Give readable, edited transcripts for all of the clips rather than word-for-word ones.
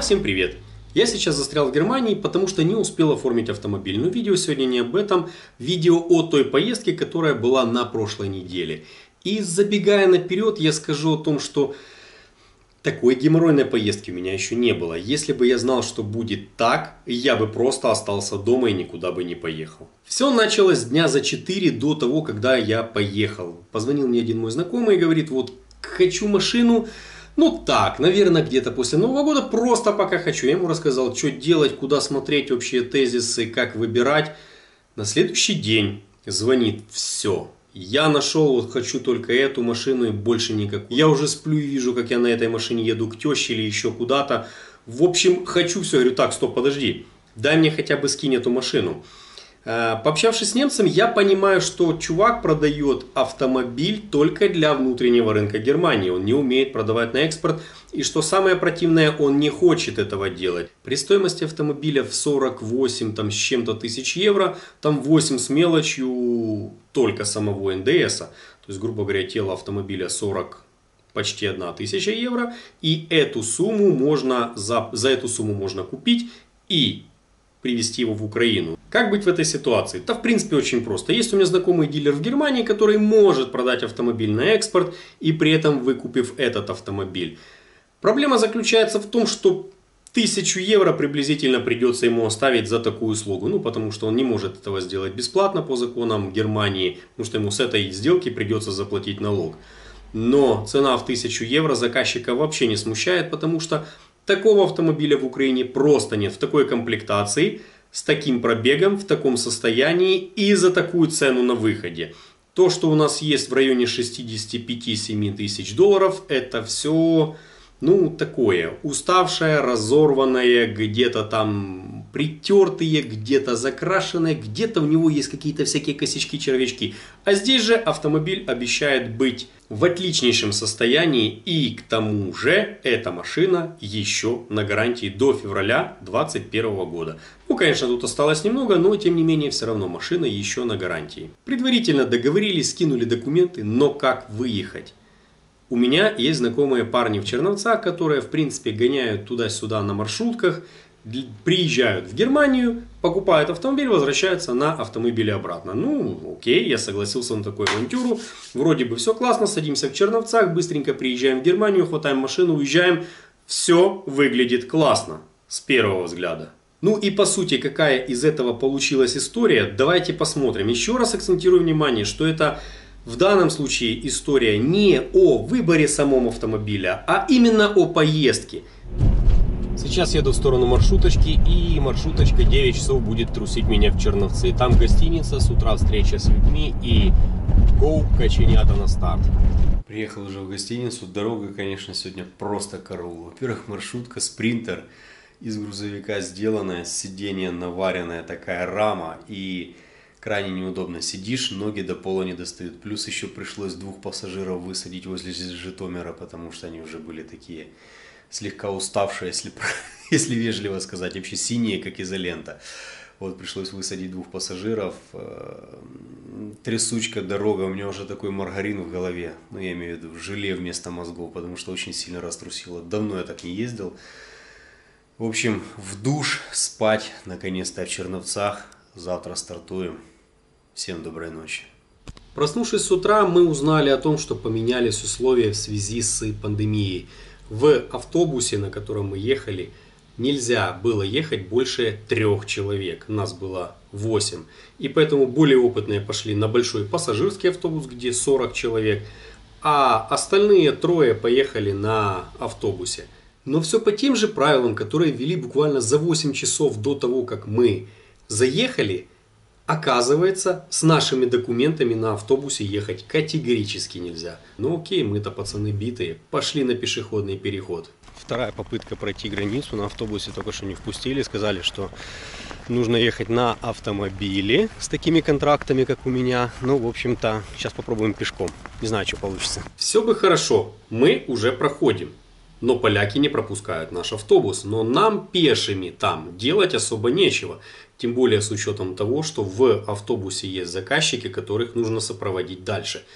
Друзья, всем привет! Я сейчас застрял в Германии, потому что не успел оформить автомобиль. Но видео сегодня не об этом, видео о той поездке, которая была на прошлой неделе. И забегая наперед, я скажу о том, что такой геморройной поездки у меня еще не было. Если бы я знал, что будет так, я бы просто остался дома и никуда бы не поехал. Все началось с дня за 4 до того, когда я поехал. Позвонил мне один мой знакомый и говорит: вот хочу машину. Ну так, наверное, где-то после Нового года, просто пока хочу. Я ему рассказал, что делать, куда смотреть, общие тезисы, как выбирать. На следующий день звонит: все, я нашел, вот хочу только эту машину и больше никакую. Я уже сплю и вижу, как я на этой машине еду к теще или еще куда-то. В общем, хочу все. Я говорю: так, стоп, подожди, дай мне хотя бы скинь эту машину. Пообщавшись с немцем, я понимаю, что чувак продает автомобиль только для внутреннего рынка Германии. Он не умеет продавать на экспорт. И что самое противное, он не хочет этого делать. При стоимости автомобиля в 48 там, с чем-то тысяч евро, там 8 с мелочью только самого НДСа. То есть, грубо говоря, тело автомобиля 40, почти 1000 евро. И эту сумму можно, за эту сумму можно купить и привезти его в Украину. Как быть в этой ситуации? Да, в принципе, очень просто. Есть у меня знакомый дилер в Германии, который может продать автомобиль на экспорт и при этом выкупив этот автомобиль. Проблема заключается в том, что 1000 евро приблизительно придется ему оставить за такую услугу. Ну, потому что он не может этого сделать бесплатно по законам Германии, потому что ему с этой сделки придется заплатить налог. Но цена в 1000 евро заказчика вообще не смущает, потому что такого автомобиля в Украине просто нет в такой комплектации, с таким пробегом, в таком состоянии и за такую цену на выходе. То, что у нас есть в районе 65-7 тысяч долларов, это все, ну, такое, уставшее, разорванное, где-то там притертые, где-то закрашенные, где-то у него есть какие-то всякие косячки, червячки. А здесь же автомобиль обещает быть в отличнейшем состоянии, и к тому же эта машина еще на гарантии до февраля 2021 года. Ну, конечно, тут осталось немного, но тем не менее все равно машина еще на гарантии. Предварительно договорились, скинули документы, но как выехать? У меня есть знакомые парни в Черновцах, которые в принципе гоняют туда-сюда на маршрутках, приезжают в Германию, покупают автомобиль, возвращаются на автомобиле обратно. Ну, окей, я согласился на такую авантюру. Вроде бы все классно, садимся в Черновцах, быстренько приезжаем в Германию, хватаем машину, уезжаем. Все выглядит классно с первого взгляда. Ну и по сути, какая из этого получилась история, давайте посмотрим. Еще раз акцентирую внимание, что это в данном случае история не о выборе самого автомобиля, а именно о поездке. Сейчас еду в сторону маршруточки, и маршруточка 9 часов будет трусить меня в Черновцы. Там гостиница, с утра встреча с людьми и гоу, каченята на старт. Приехал уже в гостиницу. Дорога, конечно, сегодня просто караул. Во-первых, маршрутка спринтер из грузовика сделанная, сиденье наваренная, такая рама, и крайне неудобно сидишь, ноги до пола не достают. Плюс еще пришлось 2 пассажиров высадить возле Житомира, потому что они уже были такие слегка уставшие, если вежливо сказать, вообще синие, как изолента. Вот пришлось высадить 2 пассажиров. Трясучка, дорога, у меня уже такой маргарин в голове, ну я имею в виду желе вместо мозгов, потому что очень сильно раструсило. Давно я так не ездил. В общем, в душ, спать, наконец-то в Черновцах. Завтра стартуем. Всем доброй ночи. Проснувшись с утра, мы узнали о том, что поменялись условия в связи с пандемией. В автобусе, на котором мы ехали, нельзя было ехать больше 3 человек. Нас было 8. И поэтому более опытные пошли на большой пассажирский автобус, где 40 человек. А остальные 3 поехали на автобусе. Но все по тем же правилам, которые ввели буквально за 8 часов до того, как мы заехали. Оказывается, с нашими документами на автобусе ехать категорически нельзя. Ну окей, мы-то пацаны битые, пошли на пешеходный переход. Вторая попытка пройти границу, на автобусе только что не впустили, сказали, что нужно ехать на автомобиле с такими контрактами, как у меня. Ну, в общем-то, сейчас попробуем пешком, не знаю, что получится. Все бы хорошо, мы уже проходим. Но поляки не пропускают наш автобус, но нам пешими там делать особо нечего. Тем более с учетом того, что в автобусе есть заказчики, которых нужно сопроводить дальше.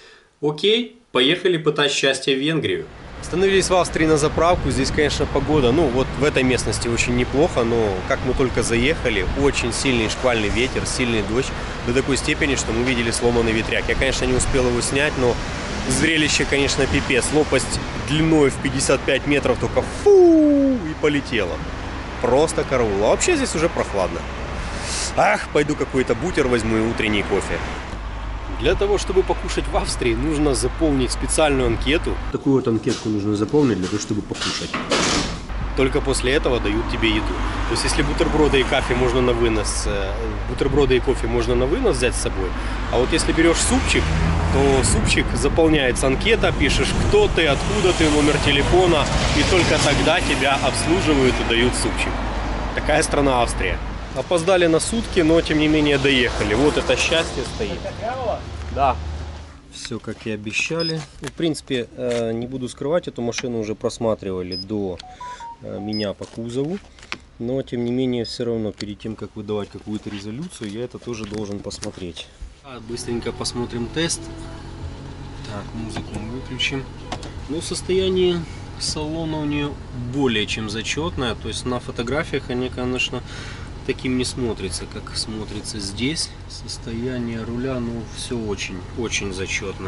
Окей, поехали пытать счастье в Венгрию. Остановились в Австрии на заправку. Здесь, конечно, погода, ну вот в этой местности очень неплохо, но как мы только заехали, очень сильный шквальный ветер, сильный дождь, до такой степени, что мы видели сломанный ветряк. Я, конечно, не успел его снять, но зрелище, конечно, пипец. Лопасть длиной в 55 метров только фу и полетела. Просто караул. А вообще здесь уже прохладно. Ах, пойду какой-то бутер возьму и утренний кофе. Для того, чтобы покушать в Австрии, нужно заполнить специальную анкету. Такую вот анкетку нужно заполнить для того, чтобы покушать. Только после этого дают тебе еду. То есть, если бутерброды и кофе можно на вынос, бутерброды и кофе можно на вынос взять с собой, а вот если берешь супчик, то супчик заполняется анкета, пишешь, кто ты, откуда ты, номер телефона, и только тогда тебя обслуживают и дают супчик. Такая страна Австрия. Опоздали на сутки, но тем не менее доехали. Вот это счастье стоит. Да. Все как и обещали. В принципе, не буду скрывать, эту машину уже просматривали до меня по кузову. Но тем не менее, все равно перед тем, как выдавать какую-то резолюцию, я это тоже должен посмотреть. Быстренько посмотрим тест. Так, музыку мы выключим. Ну, состояние салона у нее более чем зачетное. То есть на фотографиях они, конечно, таким не смотрится, как смотрится здесь. Состояние руля, ну, все очень зачетно.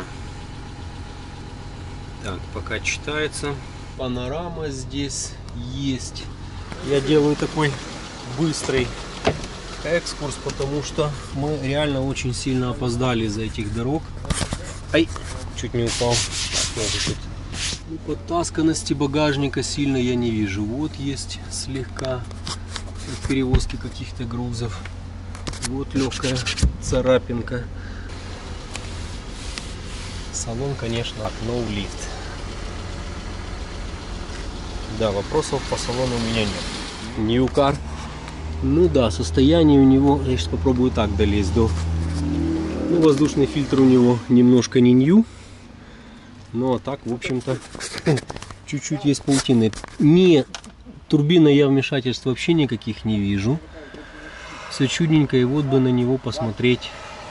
Так, пока читается. Панорама здесь есть. Я делаю такой быстрый экскурс, потому что мы реально очень сильно опоздали из-за этих дорог. Ай, чуть не упал. Подтасканности багажника сильно я не вижу. Вот есть слегка перевозки каких-то грузов. Вот легкая царапинка. Салон, конечно, no lift. Да, вопросов по салону у меня нет. New car. Ну да, состояние у него, я сейчас попробую так долезть до... Ну, воздушный фильтр у него немножко не new. Но так, в общем-то, чуть-чуть есть паутины. Не турбина, я вмешательств вообще никаких не вижу. Все чудненько, и вот бы на него посмотреть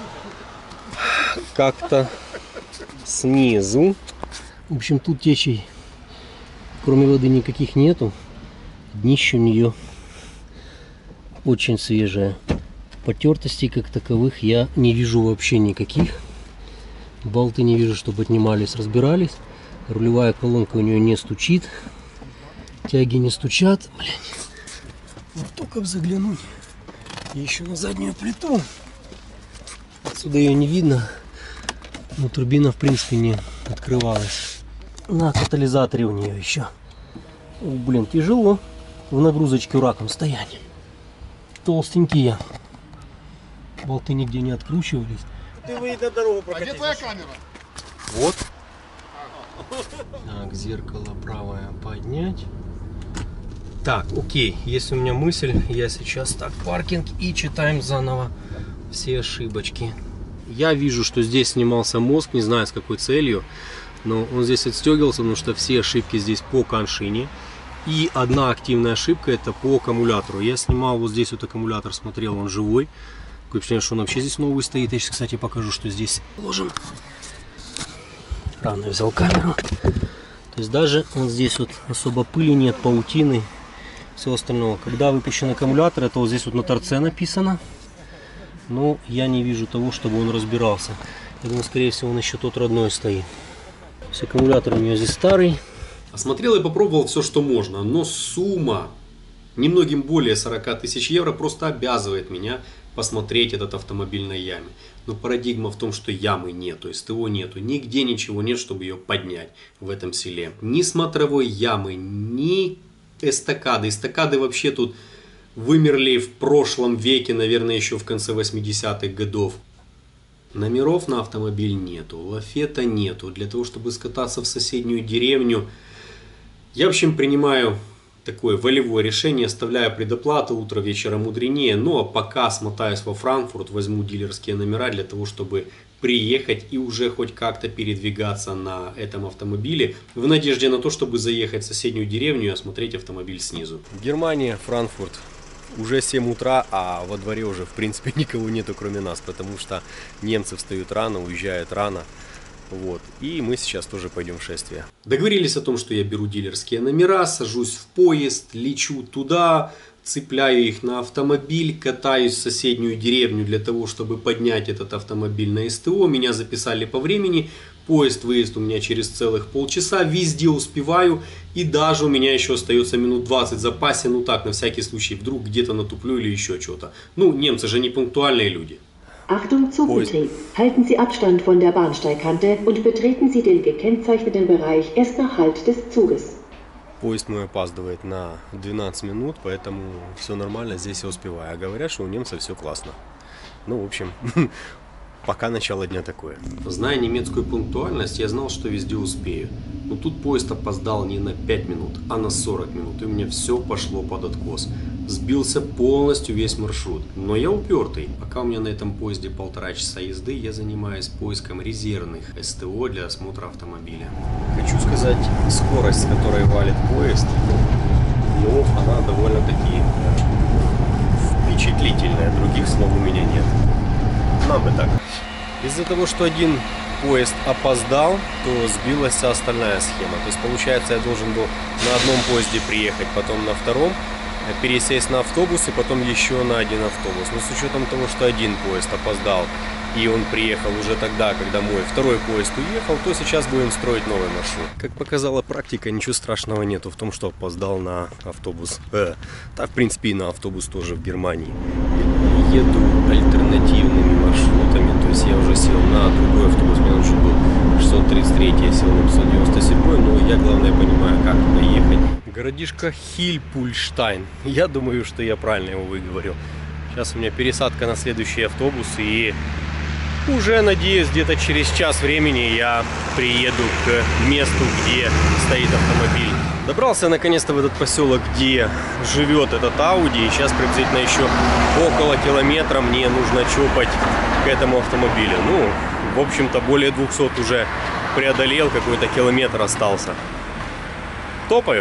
как-то снизу. В общем, тут течей, кроме воды, никаких нету. Днище у нее очень свежее. Потертостей как таковых я не вижу вообще никаких. Болты не вижу, чтобы отнимались, разбирались. Рулевая колонка у нее не стучит. Тяги не стучат. Блядь. Вот только бы заглянуть. И еще на заднюю плиту. Отсюда ее не видно. Но турбина, в принципе, не открывалась. На катализаторе у нее еще. О, блин, тяжело в нагрузочке раком стоять. Толстенькие. Болты нигде не откручивались. Ты выйди на дорогу прокатись. А где твоя камера? Вот. Так, зеркало правое поднять. Так, окей, есть у меня мысль. Я сейчас так, паркинг, и читаем заново все ошибочки. Я вижу, что здесь снимался мозг, не знаю с какой целью, но он здесь отстегивался, потому что все ошибки здесь по коншине. И одна активная ошибка — это по аккумулятору. Я снимал вот здесь вот аккумулятор, смотрел, он живой. Такое впечатление, что он вообще здесь новый стоит. Я сейчас, кстати, покажу, что здесь ложим. Рано взял камеру. То есть даже вот здесь вот особо пыли нет, паутины, всего остального. Когда выпущен аккумулятор, это вот здесь вот на торце написано. Но я не вижу того, чтобы он разбирался. Я думаю, скорее всего, он еще тот родной стоит. То есть аккумулятор у нее здесь старый. Осмотрел и попробовал все, что можно, но сумма немногим более 40 тысяч евро просто обязывает меня посмотреть этот автомобиль на яме. Но парадигма в том, что ямы нету, СТО нету, нигде ничего нет, чтобы ее поднять в этом селе. Ни смотровой ямы, ни эстакады. Эстакады вообще тут вымерли в прошлом веке, наверное, еще в конце 80-х годов. Номеров на автомобиль нету, лафета нету. Для того, чтобы скататься в соседнюю деревню, я, в общем, принимаю такое волевое решение, оставляю предоплату, утро вечера мудренее. Ну а пока смотаюсь во Франкфурт, возьму дилерские номера для того, чтобы приехать и уже хоть как-то передвигаться на этом автомобиле, в надежде на то, чтобы заехать в соседнюю деревню и осмотреть автомобиль снизу. Германия, Франкфурт. Уже 7 утра, а во дворе уже в принципе никого нету, кроме нас, потому что немцы встают рано, уезжают рано. Вот. И мы сейчас тоже пойдем в шествие. Договорились о том, что я беру дилерские номера, сажусь в поезд, лечу туда, цепляю их на автомобиль, катаюсь в соседнюю деревню для того, чтобы поднять этот автомобиль на СТО. Меня записали по времени. Поезд, выезд у меня через целых полчаса. Везде успеваю. И даже у меня еще остается минут 20 в запасе. Ну так, на всякий случай. Вдруг где-то натуплю или еще что-то. Ну, немцы же не пунктуальные люди. Achtung, Zugbetrieb. Halten Sie Abstand von der Bahnsteigkante und betreten Sie den gekennzeichneten Bereich erst nach Halt des Zuges. Поезд мой опаздывает на 12 минут, поэтому все нормально, здесь я успеваю. А говорят, что у немцев все классно. Ну, в общем, пока начало дня такое. Зная немецкую пунктуальность, я знал, что везде успею. Но тут поезд опоздал не на 5 минут, а на 40 минут. И у меня все пошло под откос. Сбился полностью весь маршрут. Но я упертый. Пока у меня на этом поезде 1,5 часа езды, я занимаюсь поиском резервных СТО для осмотра автомобиля. Хочу сказать, скорость, с которой валит поезд, ну, она довольно-таки впечатлительная. Других слов у меня нет. Нам бы так. Из-за того, что один поезд опоздал, то сбилась вся остальная схема. То есть, получается, я должен был на одном поезде приехать, потом на втором, пересесть на автобус и потом еще на один автобус. Но с учетом того, что один поезд опоздал и он приехал уже тогда, когда мой второй поезд уехал, то сейчас будем строить новый маршрут. Как показала практика, ничего страшного нету в том, что опоздал на автобус. Да, в принципе, и на автобус тоже в Германии. Еду альтернативными маршрутами, то есть я уже сел на другой автобус, мне нужен был 633, я сел на 597, но я, главное, понимаю, как туда ехать. Городишко Хильпульштайн. Я думаю, что я правильно его выговорил. Сейчас у меня пересадка на следующий автобус, и уже, надеюсь, где-то через час времени я приеду к месту, где стоит автомобиль. Добрался наконец-то в этот поселок, где живет этот Audi, и сейчас приблизительно еще около километра мне нужно чопать к этому автомобилю. Ну, в общем-то, более 200 уже преодолел, какой-то километр остался. Топаю.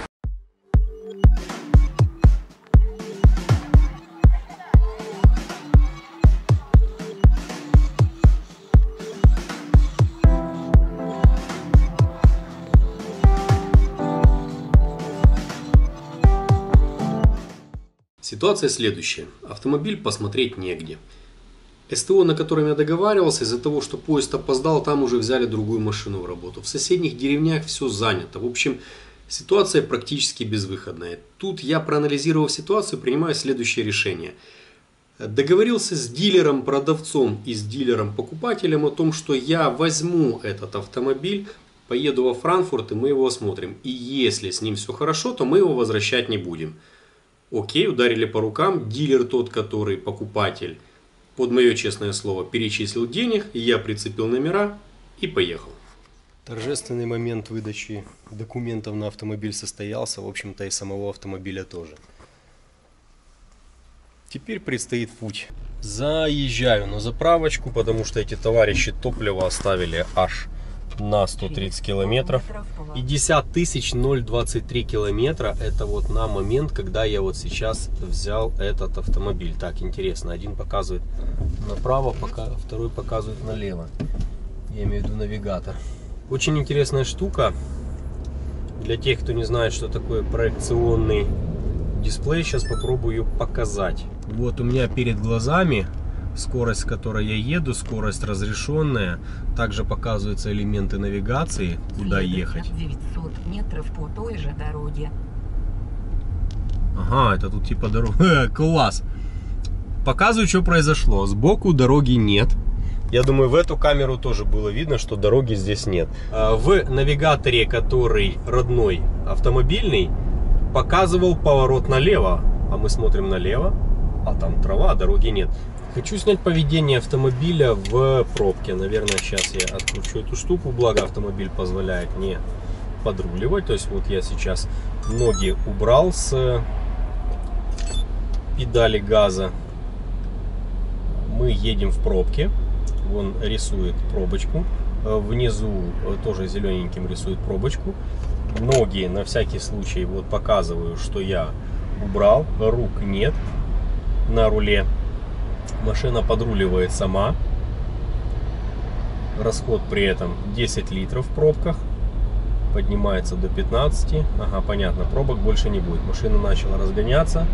Ситуация следующая. Автомобиль посмотреть негде. СТО, на котором я договаривался, из-за того, что поезд опоздал, там уже взяли другую машину в работу. В соседних деревнях все занято. В общем, ситуация практически безвыходная. Тут я, проанализировав ситуацию, принимаю следующее решение. Договорился с дилером-продавцом и с дилером-покупателем о том, что я возьму этот автомобиль, поеду во Франкфурт и мы его осмотрим. И если с ним все хорошо, то мы его возвращать не будем. Окей, ударили по рукам. Дилер тот, который покупатель, под мое честное слово, перечислил денег, я прицепил номера и поехал. Торжественный момент выдачи документов на автомобиль состоялся, в общем-то и самого автомобиля тоже. Теперь предстоит путь. Заезжаю на заправочку, потому что эти товарищи топливо оставили аж на 130 километров. И 10 023 километра это вот на момент, когда я вот сейчас взял этот автомобиль. Так, интересно, один показывает направо, второй показывает налево. Я имею в виду навигатор. Очень интересная штука. Для тех, кто не знает, что такое проекционный дисплей, сейчас попробую показать. Вот у меня перед глазами скорость, с которой я еду, скорость разрешенная. Также показываются элементы навигации, куда ехать. 900 метров по той же дороге. Ага, это тут типа дорога. Класс! Показываю, что произошло. Сбоку дороги нет. Я думаю, в эту камеру тоже было видно, что дороги здесь нет. В навигаторе, который родной автомобильный, показывал поворот налево. А мы смотрим налево, а там трава, дороги нет. Хочу снять поведение автомобиля в пробке. Наверное, сейчас я откручу эту штуку, благо автомобиль позволяет не подруливать. То есть вот я сейчас ноги убрал с педали газа. Мы едем в пробке. Вон рисует пробочку. Внизу тоже зелененьким рисует пробочку. Ноги на всякий случай вот показываю, что я убрал. Рук нет на руле. Машина подруливает сама. Расход при этом 10 литров в пробках. Поднимается до 15. Ага, понятно, пробок больше не будет. Машина начала разгоняться.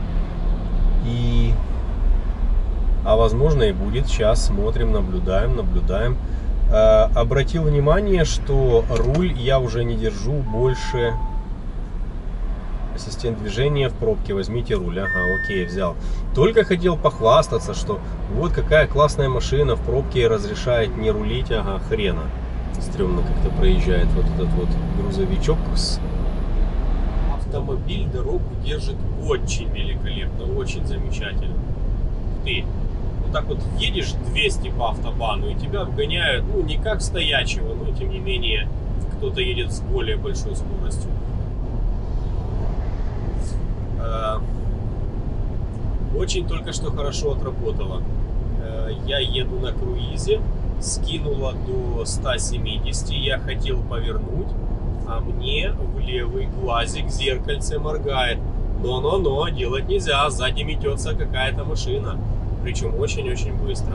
А возможно и будет. Сейчас смотрим, наблюдаем. Обратил внимание, что руль я уже не держу больше. Ассистент движения в пробке, возьмите руль. Ага, окей, взял. Только хотел похвастаться, что вот какая классная машина, в пробке разрешает не рулить. Ага, хрена. Стрёмно как-то проезжает вот этот вот грузовичок. Автомобиль дорогу держит очень великолепно, очень замечательно. Ты вот так вот едешь 200 по автобану, и тебя обгоняют, ну, не как стоячего, но тем не менее кто-то едет с более большой скоростью. Очень только что хорошо отработала. Я еду на круизе, скинула до 170, я хотел повернуть, а мне в левый глазик зеркальце моргает. Но, делать нельзя, сзади метется какая-то машина, причем очень-очень быстро.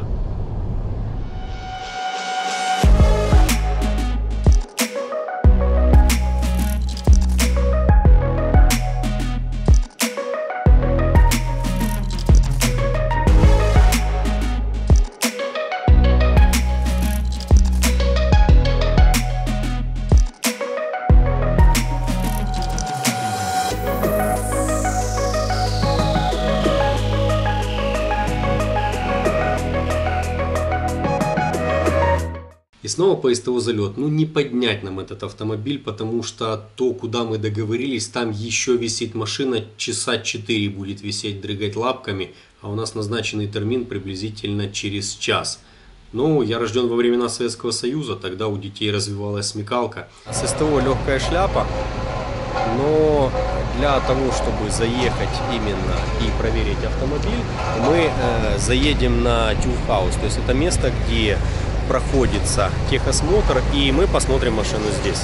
И снова по СТО залет. Ну не поднять нам этот автомобиль, потому что то, куда мы договорились, там еще висит машина, часа 4 будет висеть, дрыгать лапками, а у нас назначенный термин приблизительно через час. Ну, я рожден во времена Советского Союза, тогда у детей развивалась смекалка. С СТО легкая шляпа, но для того, чтобы заехать именно и проверить автомобиль, мы заедем на Тюфхаус, то есть это место, где проходится техосмотр, и мы посмотрим машину здесь.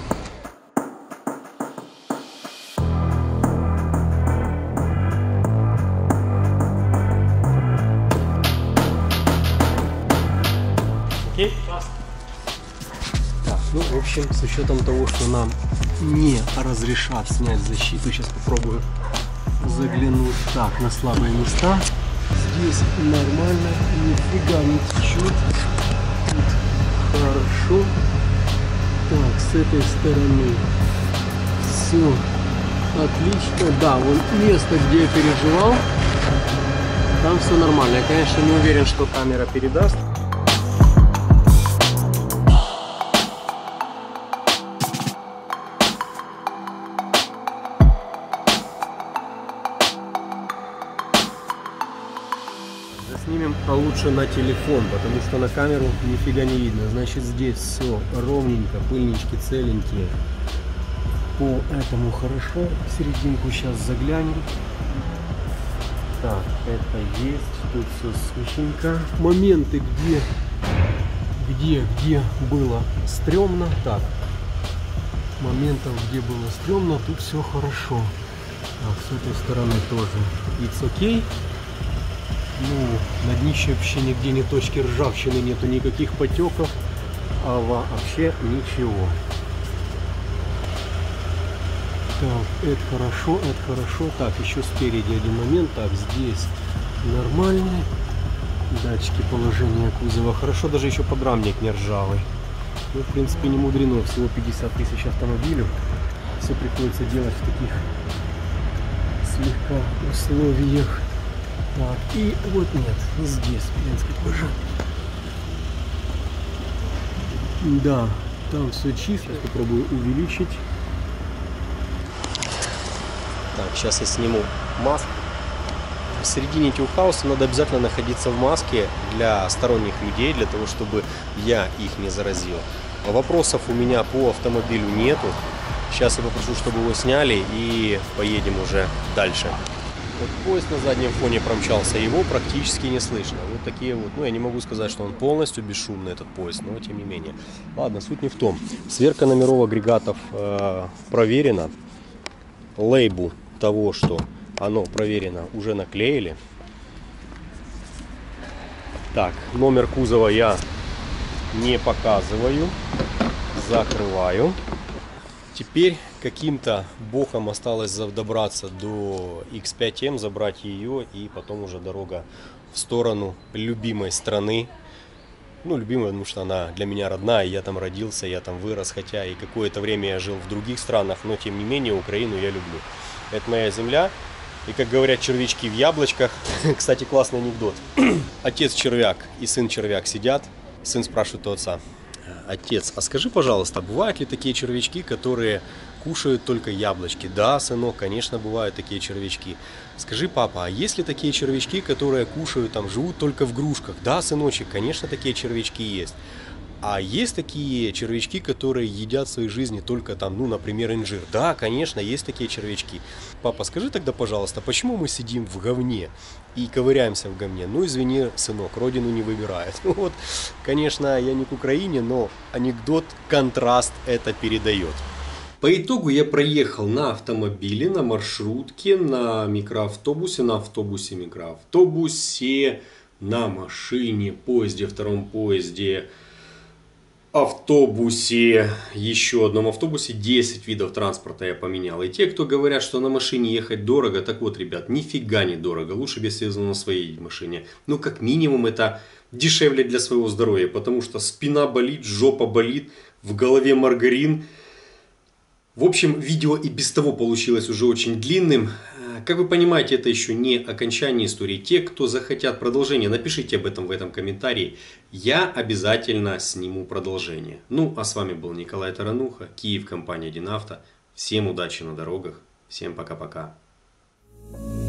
Окей? Так, ну, в общем, с учетом того, что нам не разрешат снять защиту, сейчас попробую заглянуть. Так, на слабые места. Здесь нормально, нифига не течет. Хорошо. Так, с этой стороны все отлично. Да, вот место, где я переживал, там все нормально. Я, конечно, не уверен, что камера передаст. Снимем получше на телефон, потому что на камеру нифига не видно. Значит, здесь все ровненько, пыльнички целенькие. По этому хорошо. В серединку сейчас заглянем. Так, это есть. Тут все сухенько. Моменты, где было стрёмно. Так, моментов, где было стрёмно, тут все хорошо. Так, с этой стороны тоже. It's okay. Ну, на днище вообще нигде ни точки ржавчины, нету никаких потеков, а вообще ничего. Так, это хорошо. Так, еще спереди один момент. Так, здесь нормальный. Датчики положения кузова. Хорошо, даже еще подрамник не ржавый. Ну, в принципе, не мудрено. Всего 50 тысяч автомобилей. Все приходится делать в таких слегка условиях. Так, и вот нет, здесь, в принципе, тоже. Да, там все чисто. Сейчас попробую увеличить. Так, сейчас я сниму маску. В середине Тюфхауса надо обязательно находиться в маске для сторонних людей, для того, чтобы я их не заразил. Вопросов у меня по автомобилю нету. Сейчас я попрошу, чтобы его сняли, и поедем уже дальше. Вот поезд на заднем фоне промчался, его практически не слышно. Вот такие вот, ну я не могу сказать, что он полностью бесшумный, этот поезд, но тем не менее. Ладно, суть не в том. Сверка номеров агрегатов проверена. Лейбу того, что оно проверено, уже наклеили. Так, номер кузова я не показываю. Закрываю. Теперь каким-то боком осталось добраться до X5M, забрать ее, и потом уже дорога в сторону любимой страны. Ну, любимая, потому что она для меня родная, я там родился, я там вырос, хотя и какое-то время я жил в других странах, но тем не менее Украину я люблю. Это моя земля, и, как говорят, червячки в яблочках. Кстати, классный анекдот. Отец червяк и сын червяк сидят, сын спрашивает у отца: отец, а скажи, пожалуйста, бывают ли такие червячки, которые кушают только яблочки? Да, сынок, конечно, бывают такие червячки. Скажи, папа, а есть ли такие червячки, которые кушают, там, живут только в грушках? Да, сыночек, конечно, такие червячки есть. А есть такие червячки, которые едят в своей жизни только там, ну, например, инжир? Да, конечно, есть такие червячки. Папа, скажи тогда, пожалуйста, почему мы сидим в говне и ковыряемся в говне? Ну, извини, сынок, родину не выбирает. Ну, вот, конечно, я не к Украине, но анекдот, контраст это передает. По итогу я проехал на автомобиле, на маршрутке, на микроавтобусе, на автобусе-микроавтобусе, на машине, поезде, втором поезде, автобусе, еще одном автобусе. 10 видов транспорта я поменял. И те, кто говорят, что на машине ехать дорого, так вот, ребят, нифига не дорого. Лучше бы я съездил на своей машине. Ну, как минимум, это дешевле для своего здоровья, потому что спина болит, жопа болит, в голове маргарин. В общем, видео и без того получилось уже очень длинным. Как вы понимаете, это еще не окончание истории. Те, кто захотят продолжение, напишите об этом в этом комментарии. Я обязательно сниму продолжение. Ну, а с вами был Николай Тарануха, Киев, компания Динавто. Всем удачи на дорогах. Всем пока-пока.